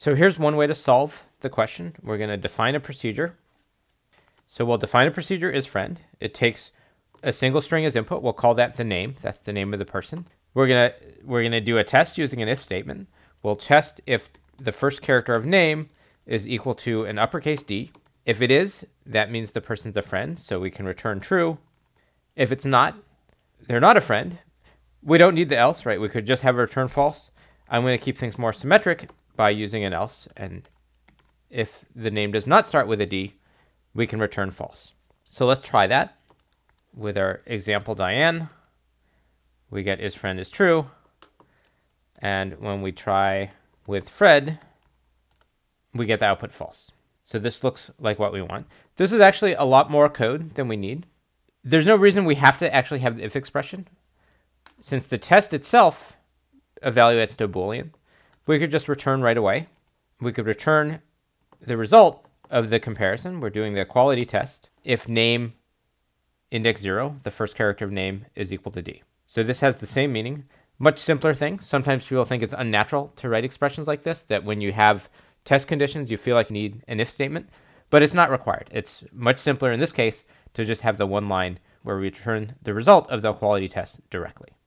So here's one way to solve the question. We're going to define a procedure. So we'll define a procedure isFriend. It takes a single string as input. We'll call that the name. That's the name of the person. We're gonna do a test using an if statement. We'll test if the first character of name is equal to an uppercase D. If it is, that means the person's a friend, so we can return true. If it's not, they're not a friend. We don't need the else, right? We could just have a return false. I'm going to keep things more symmetric by using an else, and if the name does not start with a D, we can return false. So let's try that with our example Diane. We get isFriend is true, and when we try with Fred, we get the output false. So this looks like what we want. This is actually a lot more code than we need. There's no reason we have to actually have the if expression. Since the test itself evaluates to a Boolean, we could just return right away. We could return the result of the comparison. We're doing the equality test. If name index 0, the first character of name, is equal to D. So this has the same meaning. Much simpler thing. Sometimes people think it's unnatural to write expressions like this, that when you have test conditions, you feel like you need an if statement, but it's not required. It's much simpler in this case to just have the one line where we return the result of the equality test directly.